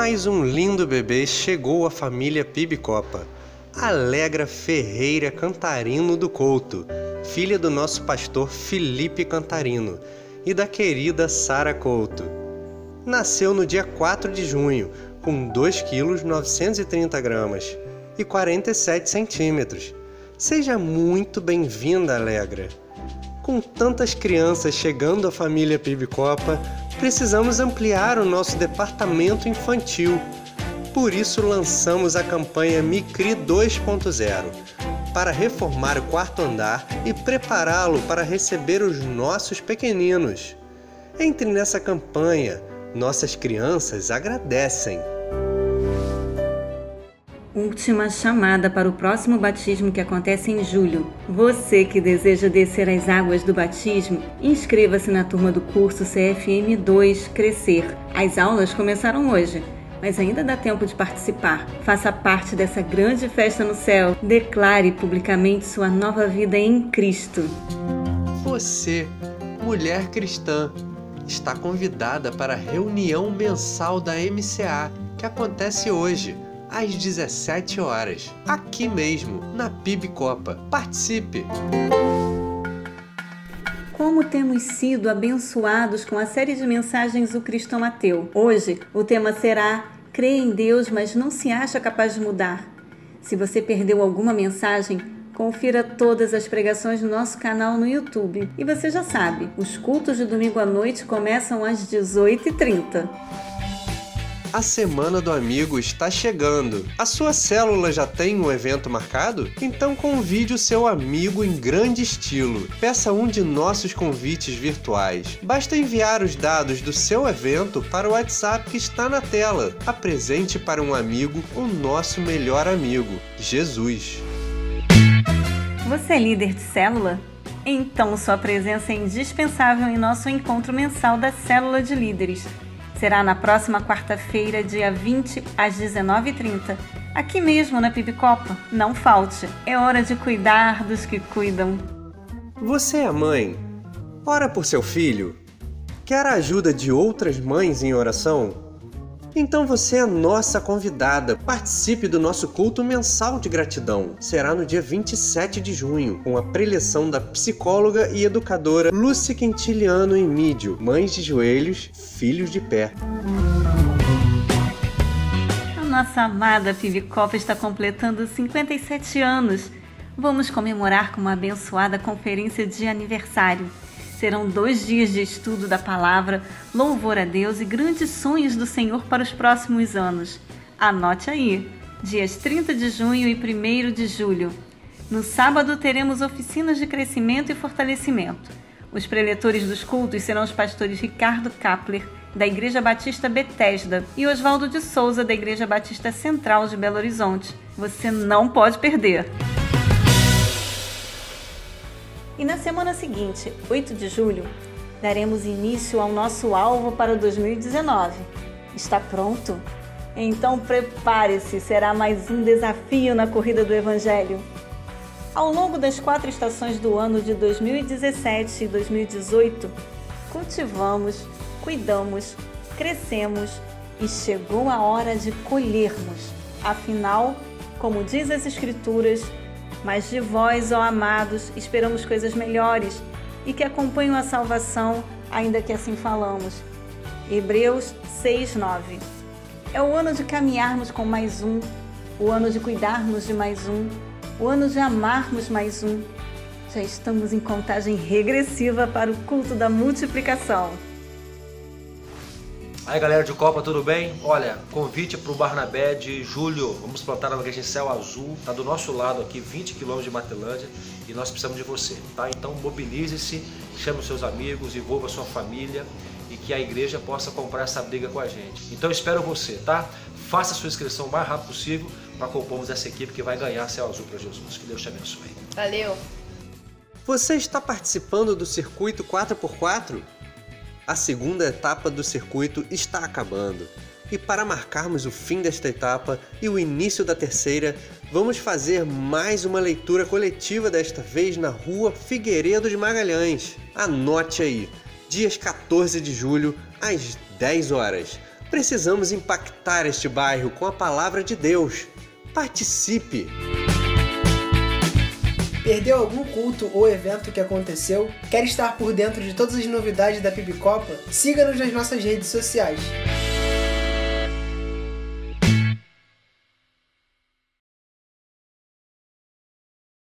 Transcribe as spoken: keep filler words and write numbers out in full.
Mais um lindo bebê chegou à família Pibicopa. Alegra Ferreira Cantarino do Couto, filha do nosso pastor Felipe Cantarino e da querida Sara Couto. Nasceu no dia quatro de junho, com dois quilos novecentos e trinta gramas e quarenta e sete centímetros. Seja muito bem-vinda, Alegra. Com tantas crianças chegando à família Pibicopa, precisamos ampliar o nosso departamento infantil. Por isso lançamos a campanha Micri dois ponto zero, para reformar o quarto andar e prepará-lo para receber os nossos pequeninos. Entre nessa campanha, nossas crianças agradecem. Última chamada para o próximo batismo que acontece em julho. Você que deseja descer as águas do batismo, inscreva-se na turma do curso C F M dois Crescer. As aulas começaram hoje, mas ainda dá tempo de participar. Faça parte dessa grande festa no céu. Declare publicamente sua nova vida em Cristo. Você, mulher cristã, está convidada para a reunião mensal da M C A, que acontece hoje, às dezessete horas, aqui mesmo, na Pibicopa. Participe! Como temos sido abençoados com a série de mensagens do Cristão Ateu. Hoje, o tema será Crê em Deus, mas não se acha capaz de mudar. Se você perdeu alguma mensagem, confira todas as pregações no nosso canal no YouTube. E você já sabe, os cultos de domingo à noite começam às dezoito e trinta. A Semana do Amigo está chegando. A sua célula já tem um evento marcado? Então convide o seu amigo em grande estilo. Peça um de nossos convites virtuais. Basta enviar os dados do seu evento para o WhatsApp que está na tela. Apresente para um amigo o nosso melhor amigo, Jesus. Você é líder de célula? Então sua presença é indispensável em nosso encontro mensal da Célula de Líderes. Será na próxima quarta-feira, dia vinte, às dezenove e trinta, aqui mesmo na Pibicopa. Não falte, é hora de cuidar dos que cuidam. Você é mãe? Ora por seu filho? Quer a ajuda de outras mães em oração? Então você é nossa convidada. Participe do nosso culto mensal de gratidão. Será no dia vinte e sete de junho, com a preleção da psicóloga e educadora Lúcia Quintiliano Emídio, Mães de Joelhos, Filhos de Pé. A nossa amada Pibicopa está completando cinquenta e sete anos. Vamos comemorar com uma abençoada conferência de aniversário. Serão dois dias de estudo da palavra, louvor a Deus e grandes sonhos do Senhor para os próximos anos. Anote aí, dias trinta de junho e primeiro de julho. No sábado teremos oficinas de crescimento e fortalecimento. Os preletores dos cultos serão os pastores Ricardo Kapler, da Igreja Batista Betesda, e Oswaldo de Souza, da Igreja Batista Central de Belo Horizonte. Você não pode perder! E na semana seguinte, oito de julho, daremos início ao nosso alvo para dois mil e dezenove. Está pronto? Então prepare-se, será mais um desafio na corrida do Evangelho. Ao longo das quatro estações do ano de dois mil e dezessete e dois mil e dezoito, cultivamos, cuidamos, crescemos e chegou a hora de colhermos. Afinal, como diz as Escrituras, mas de vós, ó amados, esperamos coisas melhores e que acompanham a salvação, ainda que assim falamos. Hebreus seis, nove. É o ano de caminharmos com mais um, o ano de cuidarmos de mais um, o ano de amarmos mais um. Já estamos em contagem regressiva para o culto da multiplicação. Aí galera de Copa, tudo bem? Olha, convite para o Barnabé de julho, vamos plantar na igreja em Céu Azul, tá do nosso lado aqui, vinte quilômetros de Matelândia, e nós precisamos de você, tá? Então mobilize-se, chame os seus amigos, envolva a sua família e que a igreja possa comprar essa briga com a gente. Então eu espero você, tá? Faça a sua inscrição o mais rápido possível para compormos essa equipe que vai ganhar Céu Azul para Jesus. Que Deus te abençoe. Valeu! Você está participando do circuito quatro por quatro? A segunda etapa do circuito está acabando. E para marcarmos o fim desta etapa e o início da terceira, vamos fazer mais uma leitura coletiva, desta vez na Rua Figueiredo de Magalhães. Anote aí, dias quatorze de julho, às dez horas. Precisamos impactar este bairro com a palavra de Deus. Participe! Perdeu algum culto ou evento que aconteceu? Quer estar por dentro de todas as novidades da Pibicopa? Siga-nos nas nossas redes sociais.